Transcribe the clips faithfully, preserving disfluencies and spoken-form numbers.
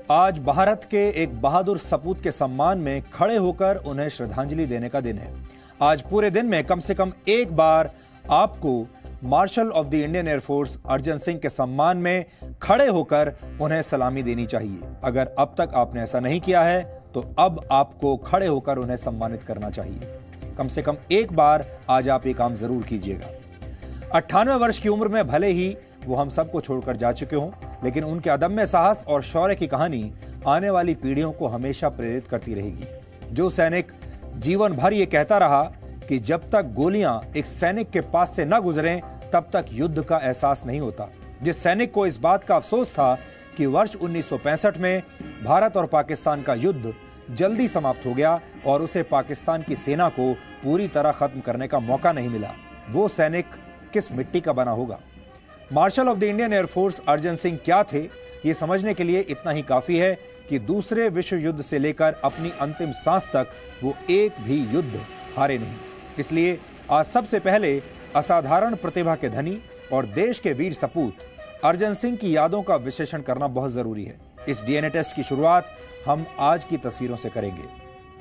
आज भारत के एक बहादुर सपूत के सम्मान में खड़े होकर उन्हें श्रद्धांजलि देने का दिन है। आज पूरे दिन में कम से कम एक बार आपको marshal of the Indian air force Arjan Singh के सम्मान में खड़े होकर उन्हें सलामी देनी चाहिए। अगर अब तक आपने ऐसा नहीं किया है तो अब आपको खड़े होकर उन्हें सम्मानित करना चाहिए। कम से कम एक बार आज आप ये काम जरूर कीजिएगा। अट्ठानवे वर्ष की उम्र में भले ही वो हम सबको छोड़कर जा चुके हों, लेकिन उनके अदम्य साहस और शौर्य की कहानी आने वाली पीढ़ियों को हमेशा प्रेरित करती रहेगी। जो सैनिक जीवन भर ये कहता रहा कि जब तक गोलियां एक सैनिक के पास से न गुजरें तब तक युद्ध का एहसास नहीं होता, जिस सैनिक को इस बात का अफसोस था कि वर्ष उन्नीस सौ पैंसठ में भारत और पाकिस्तान का युद्ध जल्दी समाप्त हो गया और उसे पाकिस्तान की सेना को पूरी तरह खत्म करने का मौका नहीं मिला, वो सैनिक किस मिट्टी का बना होगा। Marshal of the Indian air force Arjan Singh क्या थे, ये समझने के लिए इतना ही काफी है कि दूसरे विश्व युद्ध से लेकर अपनी अंतिम सांस तक वो एक भी युद्ध हारे नहीं। इसलिए आज सबसे पहले असाधारण प्रतिभा के धनी और देश के वीर सपूत अर्जन सिंह की यादों का विश्लेषण करना बहुत जरूरी है। इस डीएनए टेस्ट की शुरुआत हम आज की तस्वीरों से करेंगे।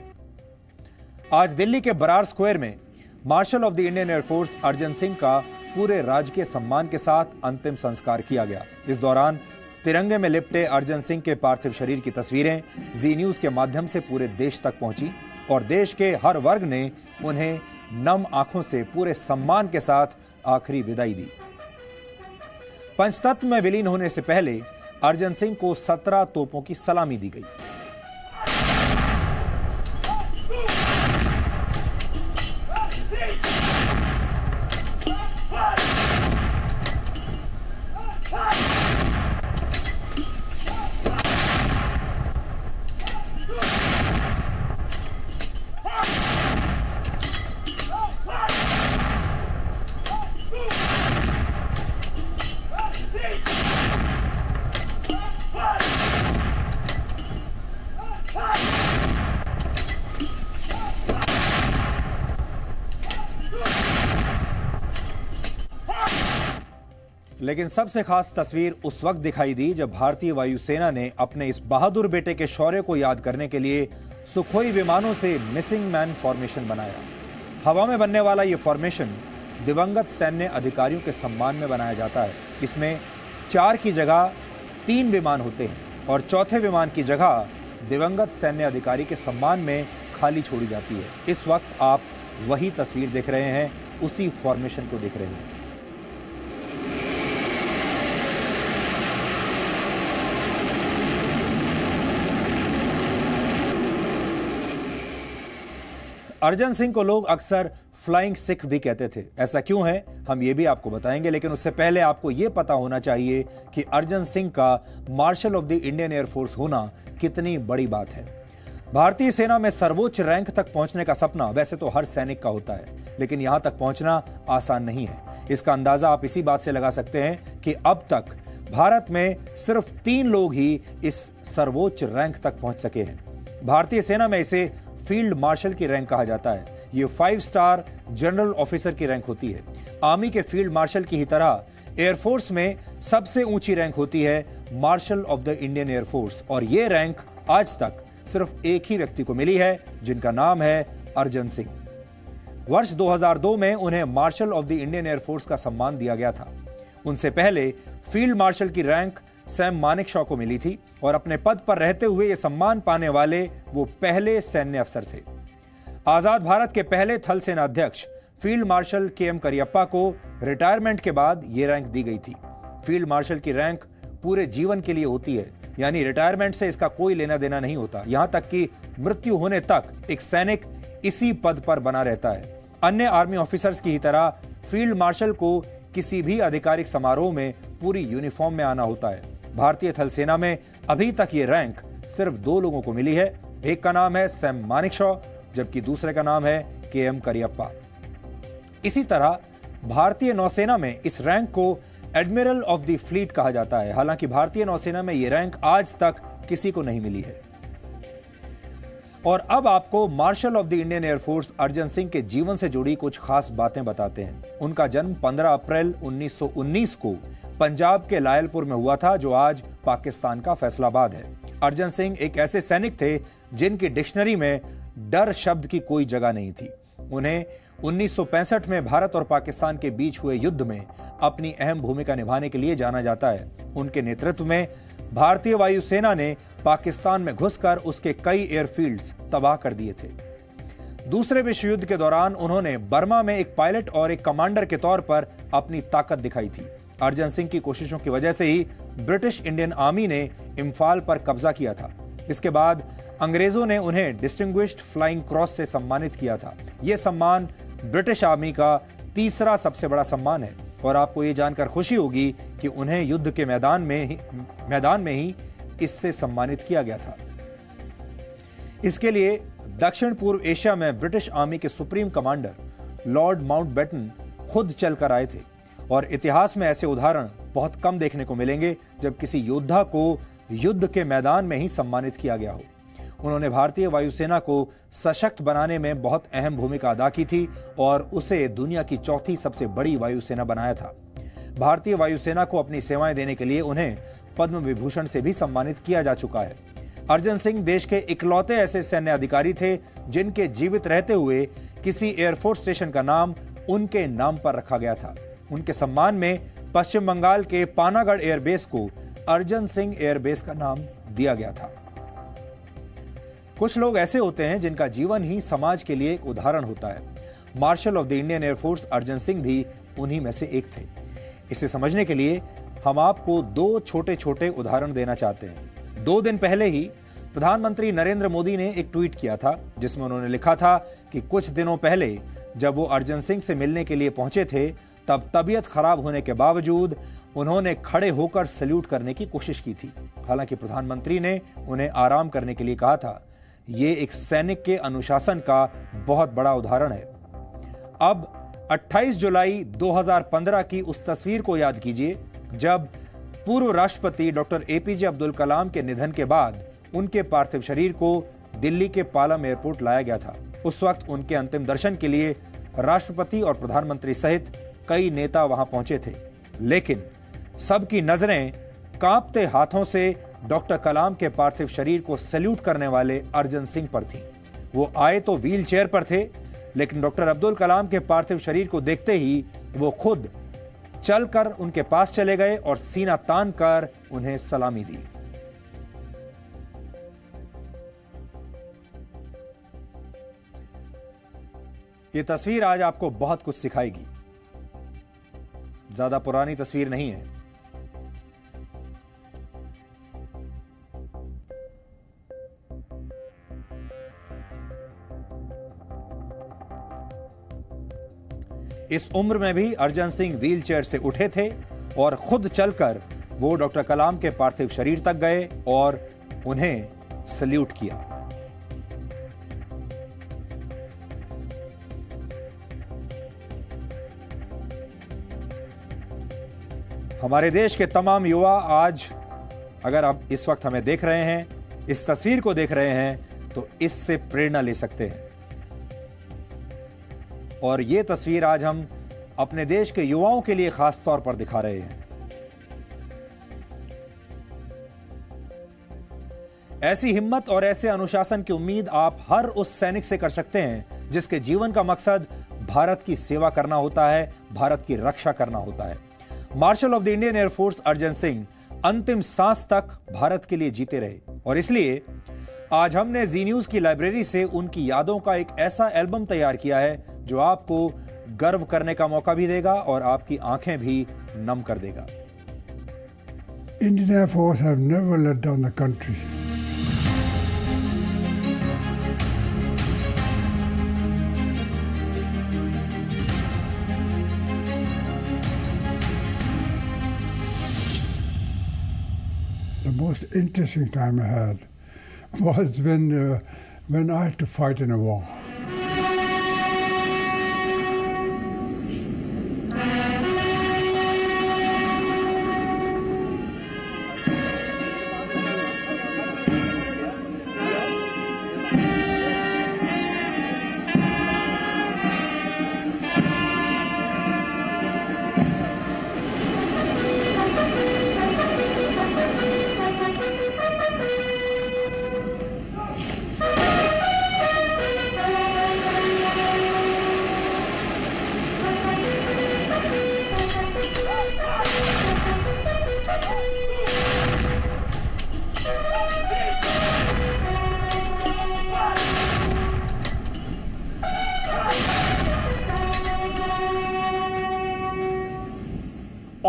आज दिल्ली के बरार स्क्वायर में marshal of the Indian air force Arjan Singh का पूरे राजकीय सम्मान के साथ अंतिम संस्कार किया गया। इस दौरान तिरंगे में लिपटे अर्जन सिंह के पार्थिव शरीर की तस्वीरें जी न्यूज के माध्यम से पूरे देश तक पहुंची और देश के हर वर्ग ने उन्हें नम आंखों से पूरे सम्मान के साथ आखिरी विदाई दी। पंचतत्व में विलीन होने से पहले अर्जन सिंह को सत्रह तोपों की सलामी दी गई। लेकिन सबसे खास तस्वीर उस वक्त दिखाई दी जब भारतीय वायुसेना ने अपने इस बहादुर बेटे के शौर्य को याद करने के लिए सुखोई विमानों से मिसिंग मैन फॉर्मेशन बनाया। हवा में बनने वाला यह फॉर्मेशन दिवंगत सैन्य अधिकारियों के सम्मान में बनाया जाता है। इसमें चार की जगह तीन विमान होते हैं और चौथे विमान की जगह दिवंगत सैन्य अधिकारी के सम्मान में खाली छोड़ी जाती है। इस वक्त आप वही तस्वीर देख रहे हैं, उसी फॉर्मेशन को देख रहे हैं। अर्जन सिंह को लोग अक्सर फ्लाइंग सिख भी कहते थे। ऐसा क्यों है हम ये भी आपको बताएंगे, लेकिन उससे पहले आपको ये पता होना चाहिए कि अर्जन सिंह का marshal of the Indian air force होना कितनी बड़ी बात है। भारतीय सेना में सर्वोच्च रैंक तक पहुंचने का सपना वैसे तो हर सैनिक का होता है, लेकिन यहां तक पहुंचना आसान नहीं है। इसका अंदाजा आप इसी बात से लगा सकते हैं कि अब तक भारत में सिर्फ तीन लोग ही इस सर्वोच्च रैंक तक पहुंच सके हैं। भारतीय सेना में इसे फील्ड मार्शल की रैंक कहा जाता है। ये फाइव स्टार जनरल ऑफिसर की रैंक होती है। आर्मी के फील्ड मार्शल की ही तरह एयरफोर्स में सबसे ऊंची रैंक होती है marshal of the Indian air force, और ये रैंक आज तक सिर्फ एक ही व्यक्ति को मिली है, जिनका नाम है अर्जन सिंह। वर्ष दो हज़ार दो में उन्हें marshal of the Indian air force का सम्मान दिया गया था। उनसे पहले फील्ड मार्शल की रैंक सैम मानेकशॉ को मिली थी और अपने पद पर रहते हुए यह सम्मान पाने वाले वो पहले सैन्य अफसर थे। आजाद भारत के पहले थल सेना अध्यक्ष field marshal K M Cariappa को रिटायरमेंट के बाद यह रैंक दी गई थी। फील्ड मार्शल की रैंक पूरे जीवन के लिए होती है, यानी रिटायरमेंट से इसका कोई लेना देना नहीं होता। यहां तक कि मृत्यु होने तक एक सैनिक इसी पद पर बना रहता है। अन्य आर्मी ऑफिसर्स की ही तरह फील्ड मार्शल को किसी भी आधिकारिक समारोह में पूरी यूनिफॉर्म में आना होता है। भारतीय थल सेना में अभी तक ये रैंक सिर्फ दो लोगों को मिली है। एक का नाम है सैम मानेकशॉ, जबकि दूसरे का नाम है के एम करियप्पा। इसी तरह भारतीय नौसेना में इस रैंक को एडमिरल ऑफ द फ्लीट कहा जाता है। हालांकि भारतीय नौसेना में यह रैंक आज तक किसी को नहीं मिली है। और अब आपको marshal of the Indian air force Arjan Singh के जीवन से जुड़ी कुछ खास बातें बताते हैं। उनका जन्म पंद्रह अप्रैल उन्नीस सौ उन्नीस को पंजाब के लायलपुर में हुआ था, जो आज पाकिस्तान का फैसलाबाद है। अर्जन सिंह एक ऐसे सैनिक थे जिनकी डिक्शनरी में डर शब्द की कोई जगह नहीं थी। उन्हें उन्नीस सौ पैंसठ में भारत और पाकिस्तान के बीच हुए युद्ध में अपनी अहम भूमिका निभाने के लिए जाना जाता है। उनके नेतृत्व में भारतीय वायुसेना ने पाकिस्तान में घुसकर उसके कई एयरफील्ड्स तबाह कर दिए थे। दूसरे विश्व युद्ध के दौरान उन्होंने बर्मा में एक पायलट और एक कमांडर के तौर पर अपनी ताकत दिखाई थी। अर्जन सिंह की कोशिशों की वजह से ही ब्रिटिश इंडियन आर्मी ने इम्फाल पर कब्जा किया था। इसके बाद अंग्रेजों ने उन्हें डिस्टिंग्विश्ड फ्लाइंग क्रॉस से सम्मानित किया था। यह सम्मान ब्रिटिश आर्मी का तीसरा सबसे बड़ा सम्मान है और आपको यह जानकर खुशी होगी कि उन्हें युद्ध के मैदान में ही मैदान में ही इससे सम्मानित किया गया था। इसके लिए दक्षिण पूर्व एशिया में ब्रिटिश आर्मी के सुप्रीम कमांडर लॉर्ड माउंटबेटन खुद चलकर आए थे और इतिहास में ऐसे उदाहरण बहुत कम देखने को मिलेंगे जब किसी योद्धा को युद्ध के मैदान में ही सम्मानित किया गया हो। उन्होंने भारतीय वायुसेना को सशक्त बनाने में बहुत अहम भूमिका अदा की थी और उसे दुनिया की चौथी सबसे बड़ी वायुसेना बनाया था। भारतीय वायुसेना को अपनी सेवाएं देने के लिए उन्हें पद्म विभूषण से भी सम्मानित किया जा चुका है। अर्जन सिंह देश के इकलौते ऐसे सैन्य अधिकारी थे जिनके जीवित रहते हुए किसी एयरफोर्स स्टेशन का नाम उनके नाम पर रखा गया था। उनके सम्मान में पश्चिम बंगाल के पानागढ़ एयरबेस को अर्जन सिंह एयरबेस का नाम दिया गया था। कुछ लोग ऐसे होते हैं जिनका जीवन ही समाज के लिए एक उदाहरण होता है। Marshal of the Indian air force Arjan Singh भी उन्हीं में से एक थे। इसे समझने के लिए हम आपको दो छोटे छोटे उदाहरण देना चाहते हैं। दो दिन पहले ही प्रधानमंत्री नरेंद्र मोदी ने एक ट्वीट किया था जिसमें उन्होंने लिखा था कि कुछ दिनों पहले जब वो अर्जन सिंह से मिलने के लिए पहुंचे थे तब तबीयत खराब होने के बावजूद उन्होंने खड़े होकर सैल्यूट करने की कोशिश की थी। हालांकि प्रधानमंत्री ने उन्हें आराम करने के लिए कहा था। ये एक सैनिक के अनुशासन का बहुत बड़ा उदाहरण है। अब अट्ठाईस जुलाई दो हज़ार पंद्रह की उस तस्वीर को याद कीजिए जब पूर्व राष्ट्रपति डॉक्टर एपीजे अब्दुल कलाम के निधन के बाद उनके पार्थिव शरीर को दिल्ली के पालम एयरपोर्ट लाया गया था। उस वक्त उनके अंतिम दर्शन के लिए राष्ट्रपति और प्रधानमंत्री सहित कई नेता वहां पहुंचे थे, लेकिन सबकी नजरें कांपते हाथों से डॉक्टर कलाम के पार्थिव शरीर को सैल्यूट करने वाले अर्जन सिंह पर थी। वो आए तो व्हील चेयर पर थे, लेकिन डॉक्टर अब्दुल कलाम के पार्थिव शरीर को देखते ही वो खुद चलकर उनके पास चले गए और सीना तान कर उन्हें सलामी दी। ये तस्वीर आज आपको बहुत कुछ सिखाएगी। ज्यादा पुरानी तस्वीर नहीं है। इस उम्र में भी अर्जन सिंह व्हील चेयर से उठे थे और खुद चलकर वो डॉक्टर कलाम के पार्थिव शरीर तक गए और उन्हें सल्यूट किया। हमारे देश के तमाम युवा आज अगर आप इस वक्त हमें देख रहे हैं, इस तस्वीर को देख रहे हैं, तो इससे प्रेरणा ले सकते हैं। और ये तस्वीर आज हम अपने देश के युवाओं के लिए खास तौर पर दिखा रहे हैं। ऐसी हिम्मत और ऐसे अनुशासन की उम्मीद आप हर उस सैनिक से कर सकते हैं जिसके जीवन का मकसद भारत की सेवा करना होता है, भारत की रक्षा करना होता है। Marshal of the Indian air force Arjan Singh अंतिम सांस तक भारत के लिए जीते रहे और इसलिए आज हमने जी न्यूज की लाइब्रेरी से उनकी यादों का एक ऐसा एल्बम तैयार किया है जो आपको गर्व करने का मौका भी देगा और आपकी आंखें भी नम कर देगा। Indian Air Force have never let down the country. The most interesting time I had was when uh, when I had to fight in a war.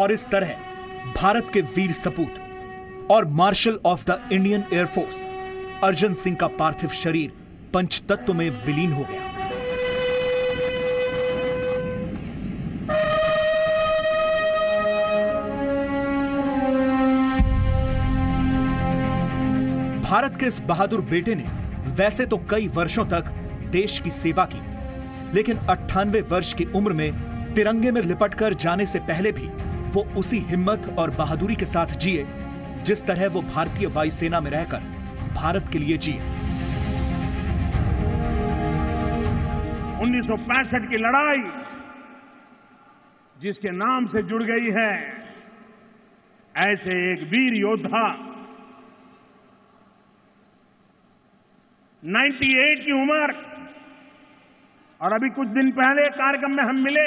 और इस तरह भारत के वीर सपूत और marshal of the Indian air force Arjan Singh का पार्थिव शरीर पंचतत्व में विलीन हो गया। भारत के इस बहादुर बेटे ने वैसे तो कई वर्षों तक देश की सेवा की, लेकिन अट्ठानवे वर्ष की उम्र में तिरंगे में लिपटकर जाने से पहले भी वो उसी हिम्मत और बहादुरी के साथ जिए जिस तरह वो भारतीय वायुसेना में रहकर भारत के लिए जिए। उन्नीस सौ पैंसठ की लड़ाई जिसके नाम से जुड़ गई है, ऐसे एक वीर योद्धा अट्ठानवे की उम्र, और अभी कुछ दिन पहले कार्यक्रम में हम मिले,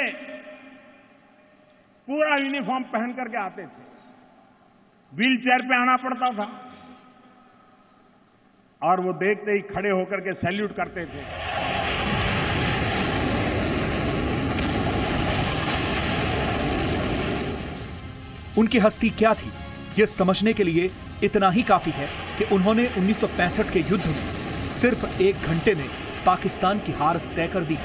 पूरा यूनिफॉर्म पहन करके आते थे, व्हील चेयर पे आना पड़ता था और वो देखते ही खड़े होकर के सैल्यूट करते थे। उनकी हस्ती क्या थी, यह समझने के लिए इतना ही काफी है कि उन्होंने उन्नीस सौ पैंसठ के युद्ध में सिर्फ एक घंटे में पाकिस्तान की हार तय कर दी।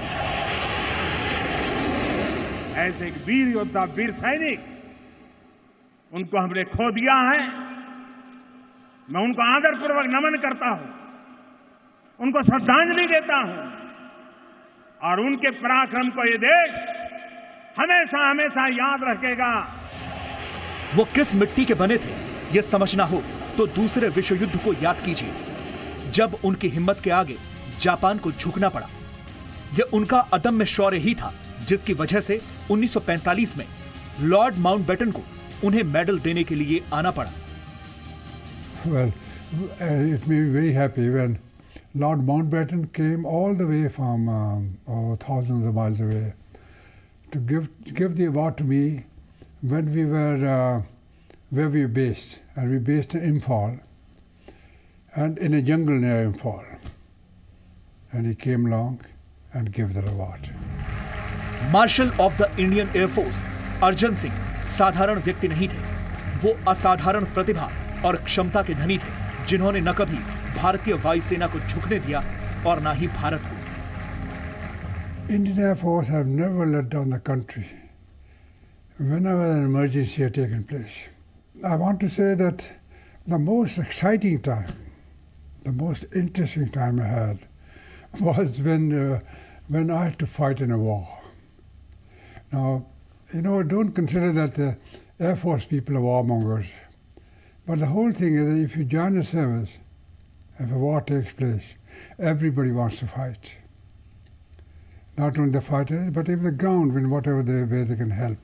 ऐसे एक वीर योद्धा, वीर सैनिक, उनको हमने खो दिया है। मैं उनको आदरपूर्वक नमन करता हूं, उनको श्रद्धांजलि देता हूं, और उनके पराक्रम को ये देश हमेशा हमेशा याद रखेगा। वो किस मिट्टी के बने थे, यह समझना हो तो दूसरे विश्व युद्ध को याद कीजिए, जब उनकी हिम्मत के आगे जापान को झुकना पड़ा। यह उनका अदम्य शौर्य ही था जिसकी वजह से उन्नीस सौ पैंतालीस में लॉर्ड माउंटबेटन को उन्हें मेडल देने के लिए आना पड़ा। Well, it made me very happy when Lord Mountbatten came all the way from um, oh, thousands of miles away to give give the award to me when we were uh, where we were based, and we based in Imphal, and in a jungle near Imphal, and he came along and gave that award. Marshal of the Indian air force Arjan Singh साधारण व्यक्ति नहीं थे, वो असाधारण प्रतिभा और क्षमता के धनी थे, जिन्होंने न कभी भारतीय वायुसेना को झुकने दिया और न ही भारत को। Indian Air Force have never let down the country whenever an emergency had taken place. I want to say that the most exciting time, the most interesting time I had was when uh, when I had to fight in a war. Now, you know, don't consider that the Air Force people are warmongers, but the whole thing is that if you join the service, if a war takes place, everybody wants to fight. Not only the fighters, but even the ground, in whatever they, way they can help.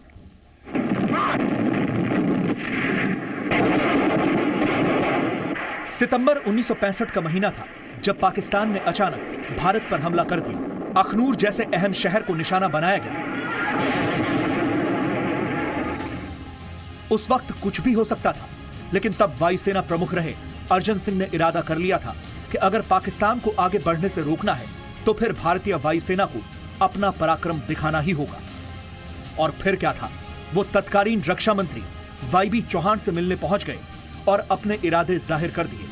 सितंबर उन्नीस सौ पैंसठ का महीना था जब पाकिस्तान ने अचानक भारत पर हमला कर दिया। अखनूर जैसे अहम शहर को निशाना बनाया गया। उस वक्त कुछ भी हो सकता था, लेकिन तब वायुसेना प्रमुख रहे अर्जन सिंह ने इरादा कर लिया था कि अगर पाकिस्तान को आगे बढ़ने से रोकना है तो फिर भारतीय वायुसेना को अपना पराक्रम दिखाना ही होगा। और फिर क्या था, वो तत्कालीन रक्षा मंत्री वाई बी चौहान से मिलने पहुंच गए और अपने इरादे जाहिर कर दिए।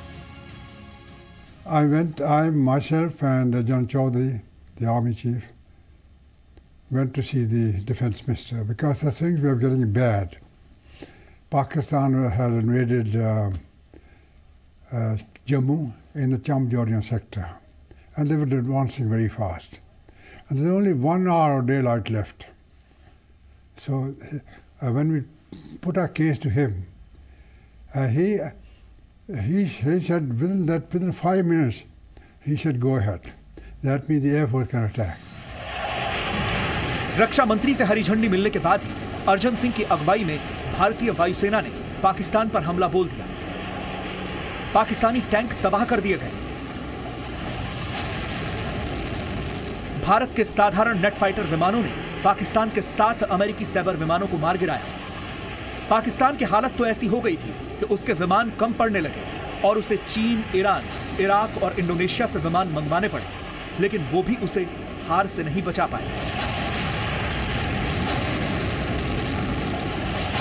I went, I myself and John Chaudhary, the army chief, went to see the defense minister because the things were getting bad. Pakistan had invaded uh, uh, Jammu in the Cham-Jordan sector, and they were advancing very fast. And there was only one hour of daylight left. So uh, when we put our case to him, uh, he, he he said within that within five minutes, he said go ahead. That means the Air Force can attack. रक्षा मंत्री से हरी झंडी मिलने के बाद ही अर्जन सिंह की अगुवाई में भारतीय वायुसेना ने पाकिस्तान पर हमला बोल दिया। पाकिस्तानी टैंक तबाह कर दिए गए। भारत के साधारण नेट फाइटर विमानों ने पाकिस्तान के सात अमेरिकी सैबर विमानों को मार गिराया। पाकिस्तान की हालत तो ऐसी हो गई थी कि उसके विमान कम पड़ने लगे और उसे चीन, ईरान, इराक और इंडोनेशिया से विमान मंगवाने पड़े, लेकिन वो भी उसे हार से नहीं बचा पाए।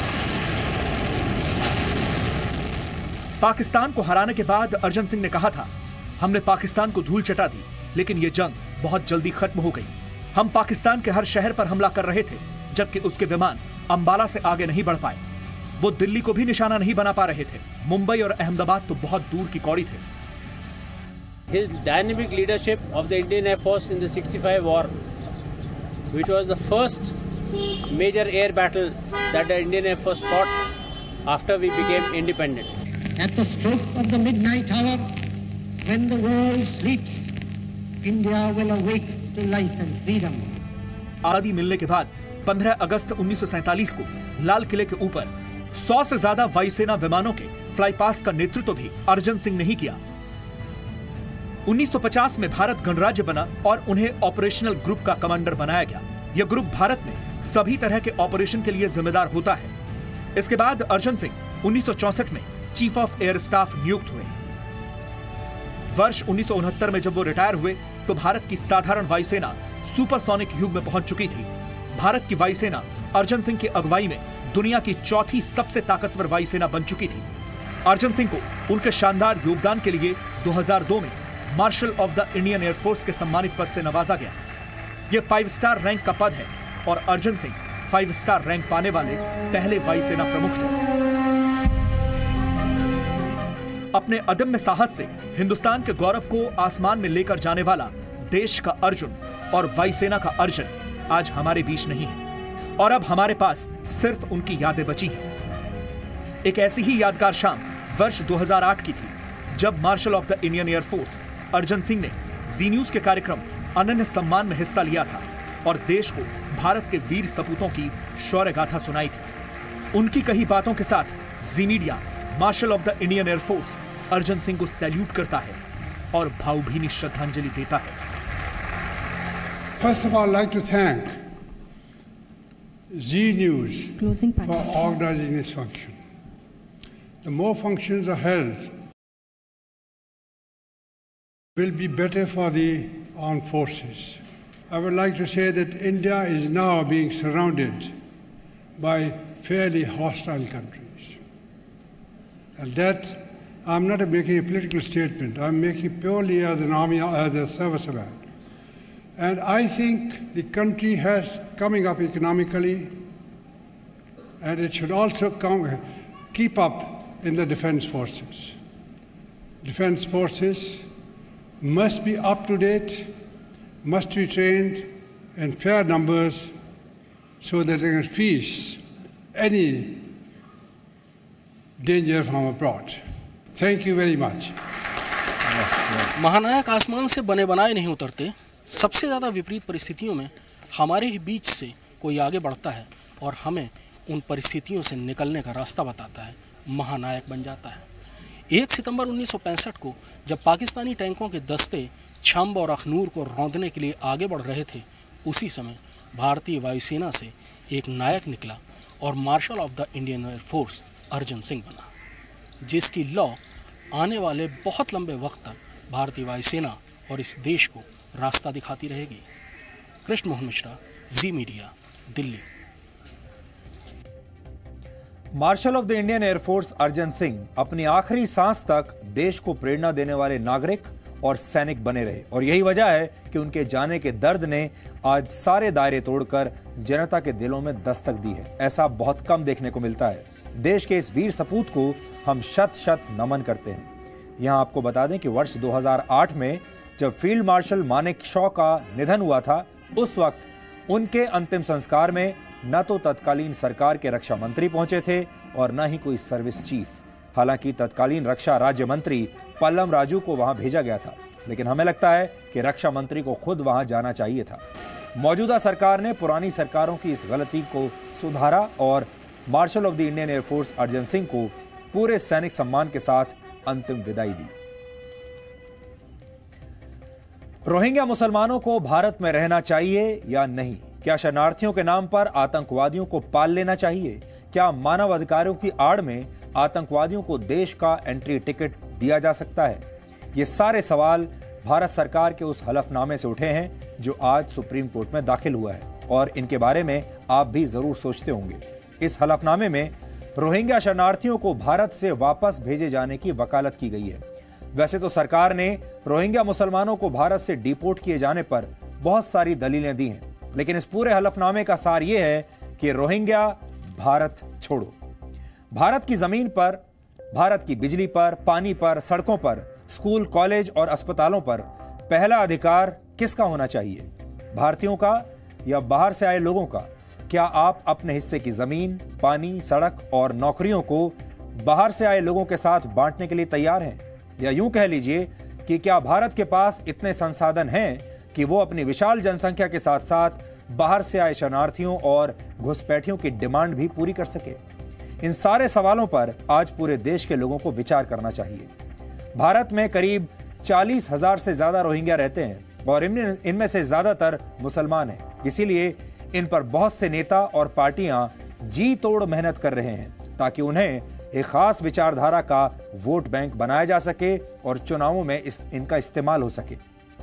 पाकिस्तान को हराने के बाद अर्जन सिंह ने कहा था, हमने पाकिस्तान को धूल चटा दी, लेकिन ये जंग बहुत जल्दी खत्म हो गई। हम पाकिस्तान के हर शहर पर हमला कर रहे थे, जबकि उसके विमान अंबाला से आगे नहीं बढ़ पाए। वो दिल्ली को भी निशाना नहीं बना पा रहे थे। मुंबई और अहमदाबाद तो बहुत दूर की कौड़ी थे। His dynamic leadership of the Indian Air Force in the sixty-five war, which was the first major air battle that the Indian Air Force fought after we became independent. At the stroke of the midnight hour, when the world sleeps, India will awake to life and freedom. आजादी मिलने के बाद पंद्रह अगस्त उन्नीस सौ सैंतालीस को लाल किले के ऊपर सौ से ज्यादा वायुसेना विमानों के फ्लाई पास का नेतृत्व भी अर्जन सिंह ने ही किया। उन्नीस सौ पचास में भारत गणराज्य बना और उन्हें ऑपरेशनल ग्रुप का कमांडर बनाया गया। यह ग्रुप भारत में सभी तरह के ऑपरेशन के लिए जिम्मेदार होता है। इसके बाद अर्जन सिंह उन्नीस सौ चौसठ में चीफ ऑफ एयर स्टाफ नियुक्त हुए। वर्ष उन्नीस सौ उनहत्तर में जब वो रिटायर हुए तो भारत की साधारण वायुसेना सुपरसोनिक युग में पहुंच चुकी थी। भारत की वायुसेना अर्जन सिंह की अगुवाई में दुनिया की चौथी सबसे ताकतवर वायुसेना बन चुकी थी। अर्जन सिंह को उनके शानदार योगदान के लिए दो हज़ार दो में marshal of the Indian air force के सम्मानित पद से नवाजा गया। यह फाइव स्टार रैंक का पद है और Arjan Singh five star rank पाने वाले पहले वायुसेना प्रमुख थे। अपने अदम्य साहस से हिंदुस्तान के गौरव को आसमान में लेकर जाने वाला देश का अर्जुन और वायुसेना का अर्जन आज हमारे बीच नहीं है और अब हमारे पास सिर्फ उनकी यादें बची हैं। एक ऐसी ही यादगार शाम वर्ष दो हज़ार आठ की थी जब marshal of the Indian air force Arjan Singh ने जी न्यूज के कार्यक्रम अनन्य सम्मान में हिस्सा लिया था और देश को भारत के वीर सपूतों की शौर्य गाथा सुनाई थी। उनकी कही बातों के साथ Zee Media marshal of the Indian air force Arjan Singh को सैल्यूट करता है और भावभीनी श्रद्धांजलि देता है। First of all, I'd like to thank Z News for organizing this function. The more functions are held, will be better for the armed forces. I would like to say that India is now being surrounded by fairly hostile countries. And that, I'm not making a political statement, I'm making purely as an army, as a serviceman. And I think the country has coming up economically, and it should also come, keep up in the defense forces. Defense forces must be up to date, must be trained in fair numbers so that they can face any danger from abroad. Thank you very much. महानायक आसमान से बने बनाए नहीं उतरते। सबसे ज़्यादा विपरीत परिस्थितियों में हमारे ही बीच से कोई आगे बढ़ता है और हमें उन परिस्थितियों से निकलने का रास्ता बताता है, महानायक बन जाता है। एक सितंबर उन्नीस सौ पैंसठ को जब पाकिस्तानी टैंकों के दस्ते छंब और अखनूर को रौंदने के लिए आगे बढ़ रहे थे, उसी समय भारतीय वायुसेना से एक नायक निकला और marshal of the Indian air force Arjan Singh बना, जिसकी लौ आने वाले बहुत लंबे वक्त तक भारतीय वायुसेना और इस देश को रास्ता दिखाती रहेगी। Krishna Mohan Mishra, Zee Media, Delhi. Marshal of the Indian air force Arjan Singh अपनी आखिरी सांस तक देश को प्रेरणा देने वाले नागरिक और सैनिक बने रहे और यही वजह है कि उनके जाने के दर्द ने आज सारे दायरे तोड़कर जनता के दिलों में दस्तक दी है। ऐसा बहुत कम देखने को मिलता है। देश के इस वीर सपूत को हम शत शत नमन करते हैं। यहां आपको बता दें कि वर्ष दो हज़ार आठ में जब फील्ड मार्शल मानेकशॉ का निधन हुआ था, उस वक्त उनके अंतिम संस्कार में न तो तत्कालीन सरकार के रक्षा मंत्री पहुंचे थे और न ही कोई सर्विस चीफ। हालांकि तत्कालीन रक्षा राज्य मंत्री पल्लम राजू को वहां भेजा गया था, लेकिन हमें लगता है कि रक्षा मंत्री को खुद वहां जाना चाहिए था। मौजूदा सरकार ने पुरानी सरकारों की इस गलती को सुधारा और marshal of the Indian air force Arjan Singh को पूरे सैनिक सम्मान के साथ अंतिम विदाई दी। रोहिंग्या मुसलमानों को भारत में रहना चाहिए या नहीं? क्या शरणार्थियों के नाम पर आतंकवादियों को पाल लेना चाहिए? क्या मानव अधिकारों की आड़ में आतंकवादियों को देश का एंट्री टिकट दिया जा सकता है? ये सारे सवाल भारत सरकार के उस हलफनामे से उठे हैं जो आज सुप्रीम कोर्ट में दाखिल हुआ है और इनके बारे में आप भी जरूर सोचते होंगे। इस हलफनामे में रोहिंग्या शरणार्थियों को भारत से वापस भेजे जाने की वकालत की गई है। वैसे तो सरकार ने रोहिंग्या मुसलमानों को भारत से डिपोर्ट किए जाने पर बहुत सारी दलीलें दी हैं, लेकिन इस पूरे हलफनामे का सार यह है कि रोहिंग्या भारत छोड़ो। भारत की जमीन पर, भारत की बिजली पर, पानी पर, सड़कों पर, स्कूल, कॉलेज और अस्पतालों पर पहला अधिकार किसका होना चाहिए? भारतीयों का या बाहर से आए लोगों का? क्या आप अपने हिस्से की जमीन, पानी, सड़क और नौकरियों को बाहर से आए लोगों के साथ बांटने के लिए तैयार हैं? या यूं कह लीजिए कि क्या भारत के पास इतने संसाधन हैं कि वो अपनी विशाल जनसंख्या के साथ साथ बाहर से आए शरणार्थियों और घुसपैठियों की डिमांड भी पूरी कर सके? इन सारे सवालों पर आज पूरे देश के लोगों को विचार करना चाहिए। भारत में करीब चालीस हजार से ज्यादा रोहिंग्या रहते हैं और इनमें इनमें से ज्यादातर मुसलमान हैं। इसीलिए इन पर बहुत से नेता और पार्टियां जी तोड़ मेहनत कर रहे हैं ताकि उन्हें एक खास विचारधारा का वोट बैंक बनाया जा सके और चुनावों में इस, इनका इस्तेमाल हो सके।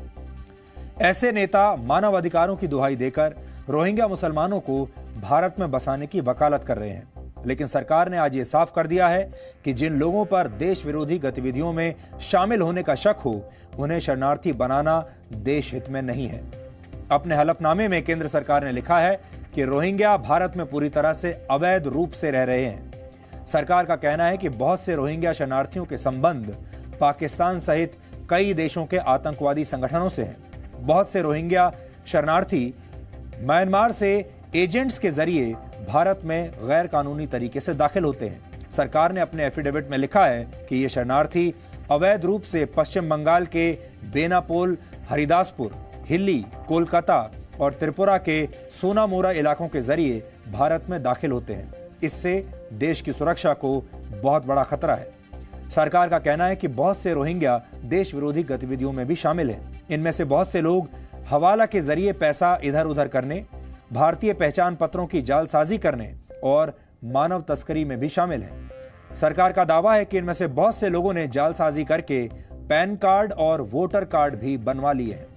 ऐसे नेता मानव अधिकारों की दुहाई देकर रोहिंग्या मुसलमानों को भारत में बसाने की वकालत कर रहे हैं, लेकिन सरकार ने आज ये साफ कर दिया है कि जिन लोगों पर देश विरोधी गतिविधियों में शामिल होने का शक हो, उन्हें शरणार्थी बनाना देश हित में नहीं है। अपने हलफनामे में केंद्र सरकार ने लिखा है कि रोहिंग्या भारत में पूरी तरह से अवैध रूप से रह रहे हैं। सरकार का कहना है कि बहुत से रोहिंग्या शरणार्थियों के संबंध पाकिस्तान सहित कई देशों के आतंकवादी संगठनों से हैं। बहुत से रोहिंग्या शरणार्थी म्यांमार से एजेंट्स के जरिए भारत में गैर कानूनी तरीके से दाखिल होते हैं। सरकार ने अपने एफिडेविट में लिखा है कि ये शरणार्थी अवैध रूप से पश्चिम बंगाल के बेनापोल, हरिदासपुर, हिल्ली, कोलकाता और त्रिपुरा के सोनामोरा इलाकों के जरिए भारत में दाखिल होते हैं। इससे देश की सुरक्षा को बहुत बड़ा खतरा है। सरकार का कहना है कि बहुत से रोहिंग्या देश विरोधी गतिविधियों में भी शामिल हैं। इनमें से बहुत से लोग हवाला के जरिए पैसा इधर उधर करने, भारतीय पहचान पत्रों की जालसाजी करने और मानव तस्करी में भी शामिल हैं। सरकार का दावा है कि इनमें से बहुत से लोगों ने जालसाजी करके पैन कार्ड और वोटर कार्ड भी बनवा लिए हैं।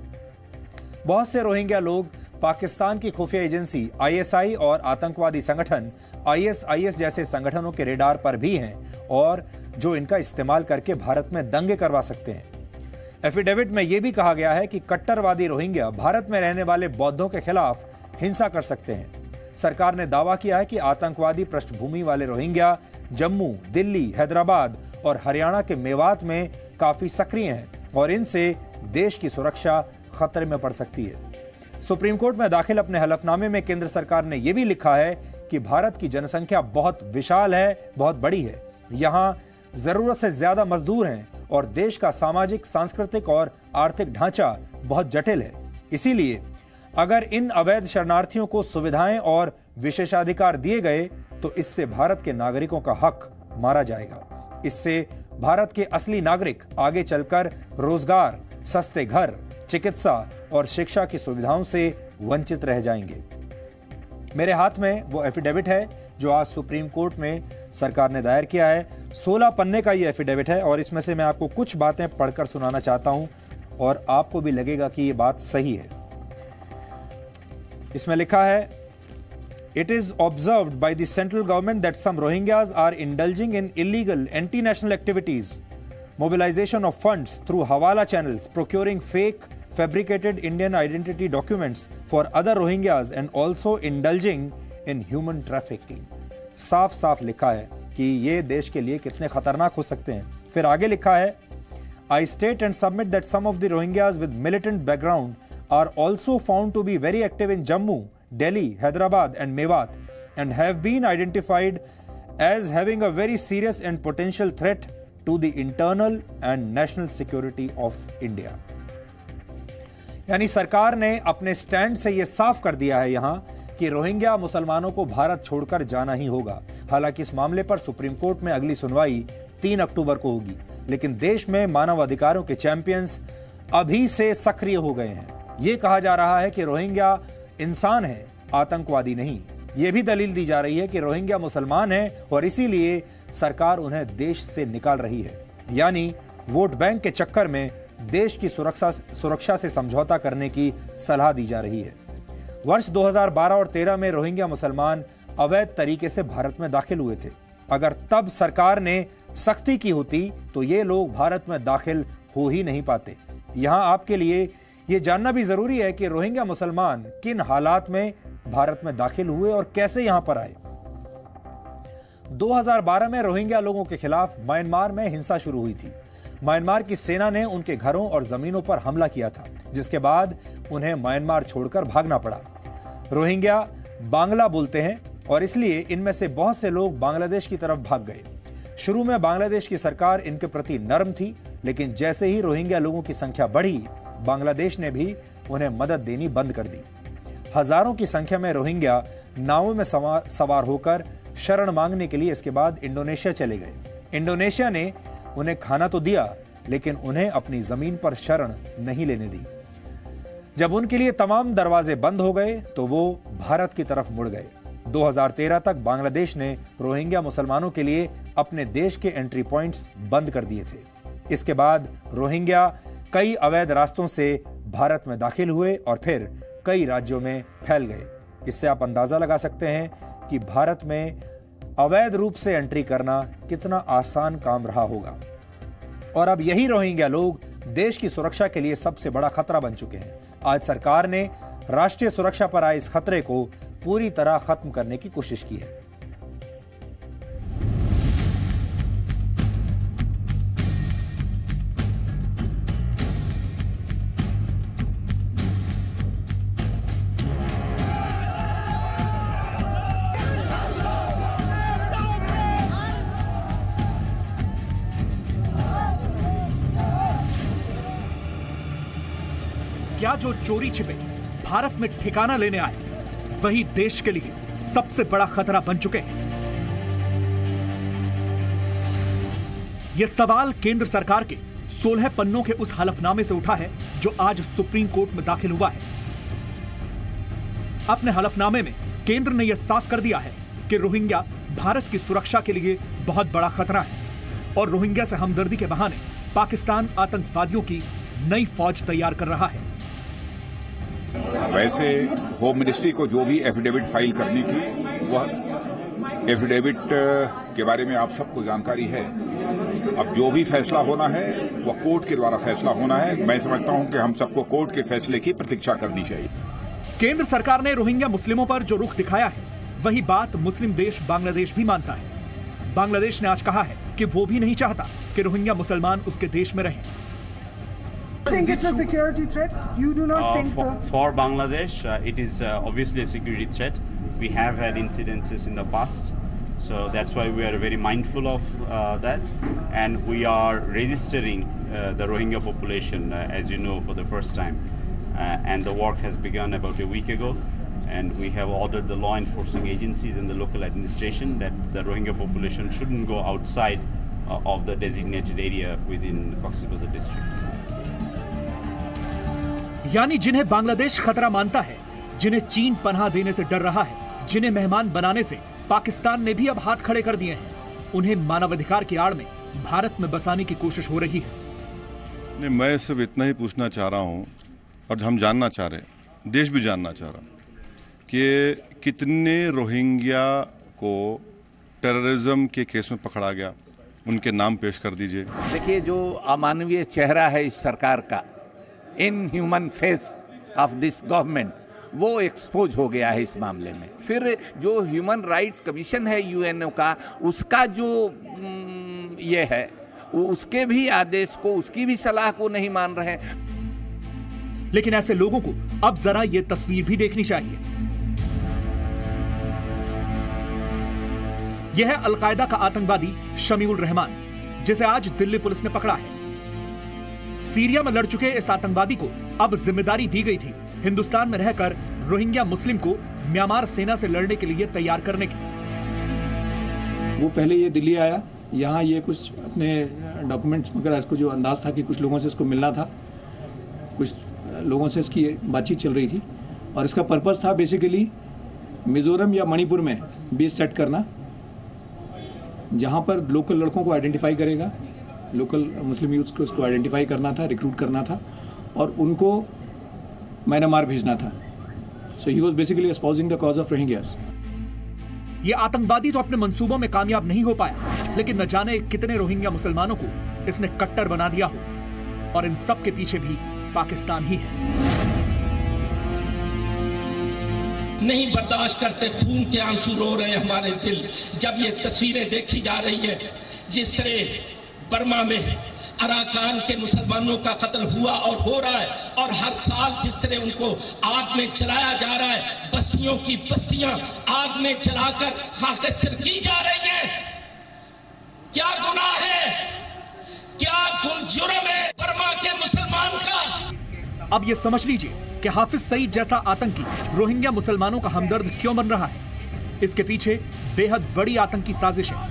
बहुत से रोहिंग्या लोग पाकिस्तान की खुफिया एजेंसी आई एस आई और आतंकवादी संगठन आई एस आई एस जैसे संगठनों के रेडार पर भी हैं और जो इनका इस्तेमाल करके भारत में दंगे करवा सकते हैं। एफिडेविट में यह भी कहा गया है कि कट्टरवादी रोहिंग्या भारत में रहने वाले बौद्धों के खिलाफ हिंसा कर सकते हैं। सरकार ने दावा किया है कि आतंकवादी पृष्ठभूमि वाले रोहिंग्या जम्मू, दिल्ली, हैदराबाद और हरियाणा के मेवात में काफी सक्रिय हैं और इनसे देश की सुरक्षा खतरे में पड़ सकती है। सुप्रीम कोर्ट में दाखिल अपने हलफनामे में केंद्र सरकार ने यह भी लिखा है कि भारत की जनसंख्या बहुत विशाल है, बहुत बड़ी है। यहाँ जरूरत से ज्यादा मजदूर हैं और देश का सामाजिक, सांस्कृतिक और आर्थिक ढांचा बहुत जटिल है। इसीलिए अगर इन अवैध शरणार्थियों को सुविधाएं और विशेषाधिकार दिए गए तो इससे भारत के नागरिकों का हक मारा जाएगा। इससे भारत के असली नागरिक आगे चलकर रोजगार, सस्ते घर, चिकित्सा और शिक्षा की सुविधाओं से वंचित रह जाएंगे। मेरे हाथ में वो एफिडेविट है जो आज सुप्रीम कोर्ट में सरकार ने दायर किया है। सोलह पन्ने का ये एफिडेविट है और इसमें से मैं आपको कुछ बातें पढ़कर सुनाना चाहता हूं और आपको भी लगेगा कि ये बात सही है। इसमें लिखा है, It is observed by the central government that some Rohingyas are indulging in illegal anti-national activities, mobilization of funds through Hawala channels, procuring fake fabricated Indian identity documents for other Rohingyas and also indulging in human trafficking. साफ साफ लिखा है कि ये देश के लिए कितने खतरनाक हो सकते हैं। फिर आगे लिखा है, I state and submit that some of the Rohingyas with militant background are also found to be very active in Jammu, Delhi, Hyderabad and Mewat and have been identified as having a very serious and potential threat to the internal and national security of India. यानी सरकार ने अपने stand से यह साफ कर दिया है यहां कि रोहिंग्या मुसलमानों को भारत छोड़कर जाना ही होगा। हालांकि इस मामले पर सुप्रीम कोर्ट में अगली सुनवाई तीन अक्टूबर को होगी, लेकिन देश में मानव अधिकारों के चैंपियंस अभी से सक्रिय हो गए हैं। यह कहा जा रहा है कि रोहिंग्या इंसान है, आतंकवादी नहीं। यह भी दलील दी जा रही है कि रोहिंग्या मुसलमान हैं और इसीलिए सरकार उन्हें देश से निकाल रही है। यानी वोट बैंक के चक्कर में देश की सुरक्षा सुरक्षा से समझौता करने की सलाह दी जा रही है। वर्ष दो हज़ार बारह और तेरह में रोहिंग्या मुसलमान अवैध तरीके से भारत में दाखिल हुए थे। अगर तब सरकार ने सख्ती की होती तो ये लोग भारत में दाखिल हो ही नहीं पाते। यहां आपके लिए ये जानना भी जरूरी है कि रोहिंग्या मुसलमान किन हालात में भारत में दाखिल हुए और कैसे यहां पर आए। दो हज़ार बारह में रोहिंग्या लोगों के खिलाफ म्यांमार में हिंसा शुरू हुई थी। म्यांमार की सेना ने उनके घरों और जमीनों पर हमला किया था, जिसके बाद उन्हें म्यांमार छोड़कर भागना पड़ा। रोहिंग्या बांग्ला बोलते हैं और इसलिए इनमें से बहुत से लोग बांग्लादेश की तरफ भाग गए। शुरू में बांग्लादेश की सरकार इनके प्रति नरम थी, लेकिन जैसे ही रोहिंग्या लोगों की संख्या बढ़ी, बांग्लादेश ने भी उन्हें मदद देनी बंद कर दी। हजारों की संख्या में रोहिंग्या नावों में सवार सवार होकर शरण मांगने के लिए इसके बाद इंडोनेशिया चले गए। इंडोनेशिया ने उन्हें खाना तो दिया, लेकिन उन्हें अपनी जमीन पर शरण नहीं लेने दी। जब उनके लिए तमाम दरवाजे बंद हो गए तो वो भारत की तरफ मुड़ गए। दो हज़ार तेरह तक बांग्लादेश ने रोहिंग्या मुसलमानों के लिए अपने देश के एंट्री पॉइंट्स बंद कर दिए थे। इसके बाद रोहिंग्या कई अवैध रास्तों से भारत में दाखिल हुए और फिर कई राज्यों में फैल गए। इससे आप अंदाजा लगा सकते हैं कि भारत में अवैध रूप से एंट्री करना कितना आसान काम रहा होगा। और अब यही रोहिंग्या लोग देश की सुरक्षा के लिए सबसे बड़ा खतरा बन चुके हैं। आज सरकार ने राष्ट्रीय सुरक्षा पर आए इस खतरे को पूरी तरह खत्म करने की कोशिश की है। क्या जो चोरी छिपे भारत में ठिकाना लेने आए वही देश के लिए सबसे बड़ा खतरा बन चुके हैं? यह सवाल केंद्र सरकार के सोलह पन्नों के उस हलफनामे से उठा है जो आज सुप्रीम कोर्ट में दाखिल हुआ है। अपने हलफनामे में केंद्र ने यह साफ कर दिया है कि रोहिंग्या भारत की सुरक्षा के लिए बहुत बड़ा खतरा है और रोहिंग्या से हमदर्दी के बहाने पाकिस्तान आतंकवादियों की नई फौज तैयार कर रहा है। वैसे होम मिनिस्ट्री को जो भी एफिडेविट फाइल करनी थी, वह एफिडेविट के बारे में आप सबको जानकारी है। अब जो भी फैसला होना है वह कोर्ट के द्वारा फैसला होना है। मैं समझता हूं कि हम सबको कोर्ट के फैसले की प्रतीक्षा करनी चाहिए। केंद्र सरकार ने रोहिंग्या मुस्लिमों पर जो रुख दिखाया है, वही बात मुस्लिम देश बांग्लादेश भी मानता है। बांग्लादेश ने आज कहा है कि वो भी नहीं चाहता कि रोहिंग्या मुसलमान उसके देश में रहें। I think it's a security threat. You do not uh, think for, the... for Bangladesh, uh, it is uh, obviously a security threat. We have had incidences in the past, so that's why we are very mindful of uh, that, and we are registering uh, the Rohingya population, uh, as you know, for the first time, uh, and the work has begun about a week ago, and we have ordered the law enforcing agencies and the local administration that the Rohingya population shouldn't go outside uh, of the designated area within Cox's Bazar district. यानी जिन्हें बांग्लादेश खतरा मानता है, जिन्हें चीन पनाह देने से डर रहा है, जिन्हें मेहमान बनाने से पाकिस्तान ने भी अब हाथ खड़े कर दिए हैं, उन्हें मानवाधिकार की आड़ में भारत में बसाने की कोशिश हो रही है। नहीं, मैं सिर्फ इतना ही पूछना चाह रहा हूं और हम जानना चाह रहे, देश भी जानना चाह रहा कि कितने रोहिंग्या को टेररिज्म के केस में पकड़ा गया, उनके नाम पेश कर दीजिए। देखिए, जो अमानवीय चेहरा है इस सरकार का, inhuman face of this government, वो एक्सपोज हो गया है इस मामले में। फिर जो ह्यूमन राइट कमीशन है यूएनओ का, उसका जो ये है, उसके भी आदेश को, उसकी भी सलाह को नहीं मान रहे। लेकिन ऐसे लोगों को अब जरा ये तस्वीर भी देखनी चाहिए। यह है अलकायदा का आतंकवादी शमीउल रहमान, जिसे आज दिल्ली पुलिस ने पकड़ा है। सीरिया में लड़ चुके इस आतंकवादी को अब जिम्मेदारी दी गई थी हिंदुस्तान में रहकर रोहिंग्या मुस्लिम को म्यांमार सेना से लड़ने के लिए तैयार करने की। वो पहले ये दिल्ली आया, यहाँ ये कुछ अपने डॉक्यूमेंट्स वगैरह, इसको जो अंदाज था कि कुछ लोगों से इसको मिलना था, कुछ लोगों से इसकी बातचीत चल रही थी और इसका पर्पस था बेसिकली मिजोरम या मणिपुर में बेस सेट करना, जहाँ पर लोकल लड़कों को आइडेंटिफाई करेगा, लोकल मुस्लिम यूथ को इसको आइडेंटिफाई करना था, रिक्रूट करना था और उनको म्यांमार भेजना था। So he was basically espousing the cause of Rohingyas. ये आतंकवादी तो अपने मंसूबों में कामयाब नहीं हो पाया, लेकिन न जाने कितने रोहिंग्या मुसलमानों को इसने कट्टर बना दिया हो। और इन सब के पीछे भी पाकिस्तान ही है। नहीं बर्दाश्त करते, खून के आंसू रो रहे हैं हमारे दिल जब ये तस्वीरें देखी जा रही है। जिस तरह बर्मा में अराकान के मुसलमानों का कत्ल हुआ और हो रहा है, और हर साल जिस तरह उनको आग में जलाया जा रहा है, बस्तियों की बस्तियां आग में जलाकर खाकस्तर की जा रही है। क्या गुनाह है, क्या जुर्म है बर्मा के मुसलमान का? अब ये समझ लीजिए कि हाफिज सईद जैसा आतंकी रोहिंग्या मुसलमानों का हमदर्द क्यों बन रहा है। इसके पीछे बेहद बड़ी आतंकी साजिश है।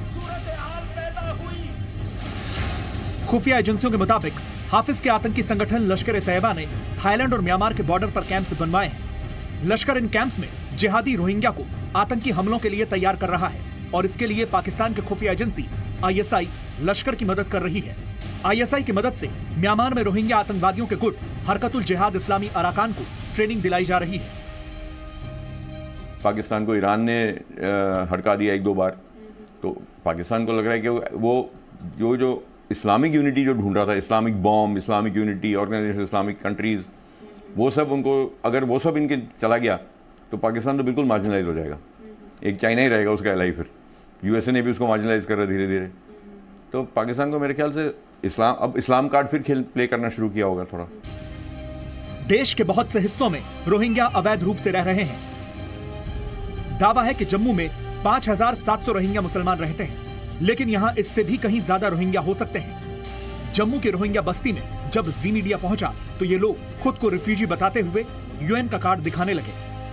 खुफिया एजेंसियों के मुताबिक हाफिज के आतंकी संगठन लश्कर ए तैयबा ने थाईलैंड और म्यांमार के बॉर्डर पर कैंप्स बनवाए हैं। लश्कर इन कैंप्स में जिहादी रोहिंग्या को आतंकी हमलों के लिए तैयार कर रहा है, और इसके लिए पाकिस्तान की खुफिया एजेंसी आई एस आई लश्कर की मदद कर रही है। आई एस आई की मदद से म्यांमार में रोहिंग्या आतंकवादियों के गुट हरकतुल जिहाद इस्लामी अराकान को ट्रेनिंग दिलाई जा रही है। पाकिस्तान को ईरान ने हड़का दिया एक दो बार, तो पाकिस्तान को लग रहा है कि वो जो जो इस्लामिक यूनिटी जो ढूंढ रहा था, Islamic bomb, Islamic unity, organisation Islamic countries, वो सब उनको अगर वो सब इनके चला गया तो पाकिस्तान तो बिल्कुल मार्जिनलाइज हो जाएगा। एक चाइना ही रहेगा उसका एलाई, फिर यूएसए ने भी उसको मार्जिनलाइज कर रहा है धीरे धीरे। तो पाकिस्तान को मेरे ख्याल से इस्लाम अब इस्लाम कार्ड फिर खेल प्ले करना शुरू किया होगा थोड़ा। देश के बहुत से हिस्सों में रोहिंग्या अवैध रूप से रह रहे हैं। दावा है कि जम्मू में पांच हजार सात सौ रोहिंग्या मुसलमान रहते हैं, लेकिन यहां इससे भी कहीं ज्यादा रोहिंग्या हो सकते हैं। जम्मू के रोहिंग्या बस्ती में जब जी मीडिया पहुंचा तो ये लोग खुद को रिफ्यूजी बताते हुए यूएन का कार्ड दिखाने लगे।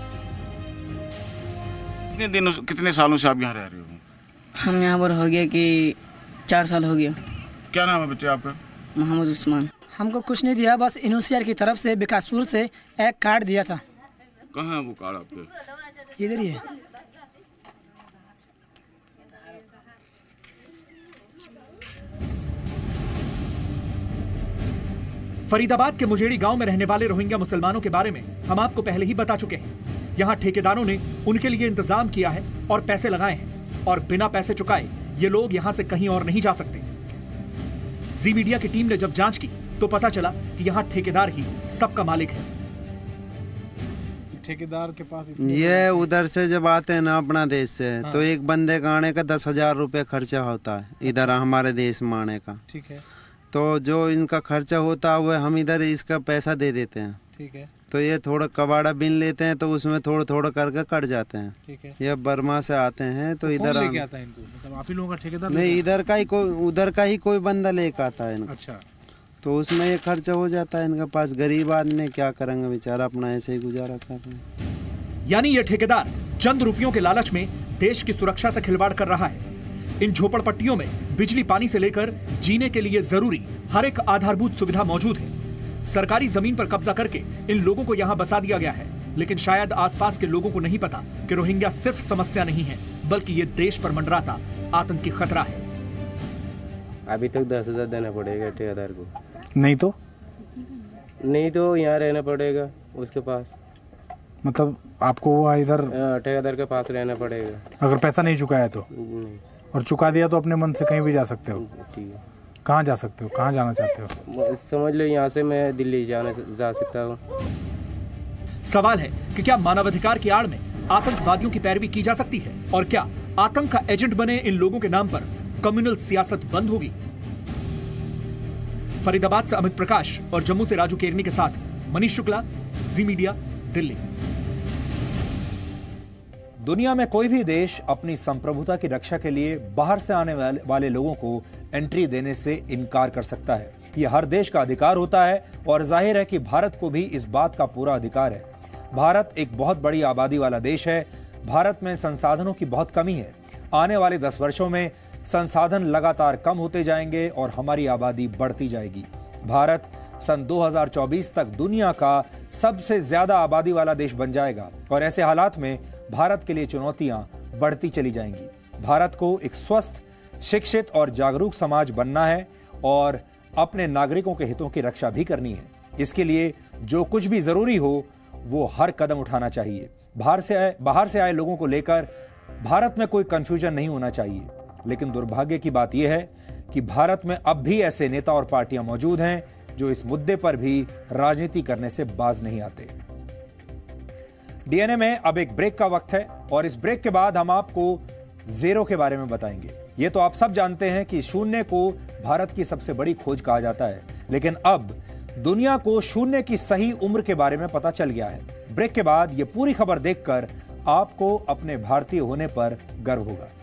कितने दिनों कितने सालों से आप यहाँ रह रहे हो? हम यहाँ पर हो गया कि चार साल हो गया। क्या नाम है बच्चे आपका? मोहम्मद उस्मान। हमको कुछ नहीं दिया, बस एनओसीआर की तरफ से विकासपुर से एक कार्ड दिया था। कहाँ है वो कार्ड आपके? इधर ही है। फरीदाबाद के मुजेड़ी गांव में रहने वाले रोहिंग्या मुसलमानों के बारे में हम आपको पहले ही बता चुके हैं। यहाँ ठेकेदारों ने उनके लिए इंतजाम किया है और पैसे लगाए हैं, और बिना पैसे चुकाए ये लोग यहाँ से कहीं और नहीं जा सकते। जी मीडिया की टीम ने जब जांच की तो पता चला कि यहाँ ठेकेदार ही सबका मालिक है। ठेकेदार के पास ये उधर से जब आते हैं ना अपना देश से, हाँ। तो एक बंदे का आने का दस हजार रुपये खर्चा होता है इधर हमारे देश में आने का। ठीक है। तो जो इनका खर्चा होता है वो हम इधर इसका पैसा दे देते हैं। ठीक है। तो ये थोड़ा कबाड़ा बिन लेते हैं, तो उसमें थोड़ा थोड़ा करके कट जाते हैं। ठीक है। ये बर्मा से आते हैं तो, तो इधर लेके आता है इनको? मतलब आप ही लोगों का ठेकेदार नहीं, इधर का ही कोई उधर का ही कोई बंदा लेके आता है इनको। अच्छा। तो उसमें ये खर्चा हो जाता है इनके पास। गरीब आदमी क्या करेंगे बेचारा, अपना ऐसे ही गुजारा कर रहे हैं। यानी ये ठेकेदार चंद रुपयों के लालच में देश की सुरक्षा से खिलवाड़ कर रहा है। इन झोपड़पट्टियों में बिजली पानी से लेकर जीने के लिए जरूरी हर एक आधारभूत सुविधा मौजूद है। सरकारी जमीन पर कब्जा करके इन लोगों को यहाँ बसा दिया गया है, लेकिन शायद आसपास के लोगों को नहीं पता कि रोहिंग्या सिर्फ समस्या नहीं है, बल्कि ये देश पर मंडराता आतंकी खतरा है। अभी तक दस हजार देना पड़ेगा ठेकेदार को। नहीं तो नहीं तो यहाँ रहना पड़ेगा उसके पास। मतलब आपको वो इधर ठेकेदार के पास रहना पड़ेगा अगर पैसा नहीं चुकाया तो? नहीं। और चुका दिया तो अपने मन से कहीं भी जा सकते हो? ठीक है। कहाँ जा सकते हो, कहाँ जाना चाहते हो? समझ लो यहाँ से मैं दिल्ली जाने जा सकता हूँ। सवाल है कि क्या मानवाधिकार की आड़ में आतंकवादियों की पैरवी की जा सकती है, और क्या आतंक का एजेंट बने इन लोगों के नाम पर कम्युनल सियासत बंद होगी? फरीदाबाद से अमित प्रकाश और जम्मू से राजू केरनी के साथ मनीष शुक्ला, जी मीडिया, दिल्ली। दुनिया में कोई भी देश अपनी संप्रभुता की रक्षा के लिए बाहर से आने वाले लोगों को एंट्री देने से इनकार कर सकता है। यह हर देश का अधिकार होता है, और जाहिर है कि भारत को भी इस बात का पूरा अधिकार है। भारत एक बहुत बड़ी आबादी वाला देश है। भारत में संसाधनों की बहुत कमी है। आने वाले दस वर्षों में संसाधन लगातार कम होते जाएंगे और हमारी आबादी बढ़ती जाएगी। भारत सन दो हज़ार चौबीस तक दुनिया का सबसे ज्यादा आबादी वाला देश बन जाएगा, और ऐसे हालात में भारत के लिए चुनौतियां बढ़ती चली जाएंगी। भारत को एक स्वस्थ, शिक्षित और जागरूक समाज बनना है, और अपने नागरिकों के हितों की रक्षा भी करनी है। इसके लिए जो कुछ भी जरूरी हो वो हर कदम उठाना चाहिए। बाहर से आए बाहर से आए लोगों को लेकर भारत में कोई कंफ्यूजन नहीं होना चाहिए, लेकिन दुर्भाग्य की बात यह है कि भारत में अब भी ऐसे नेता और पार्टियां मौजूद हैं जो इस मुद्दे पर भी राजनीति करने से बाज नहीं आते। डीएनए में अब एक ब्रेक का वक्त है और इस ब्रेक के बाद हम आपको जीरो के बारे में बताएंगे। ये तो आप सब जानते हैं कि शून्य को भारत की सबसे बड़ी खोज कहा जाता है, लेकिन अब दुनिया को शून्य की सही उम्र के बारे में पता चल गया है। ब्रेक के बाद ये पूरी खबर देखकर आपको अपने भारतीय होने पर गर्व होगा।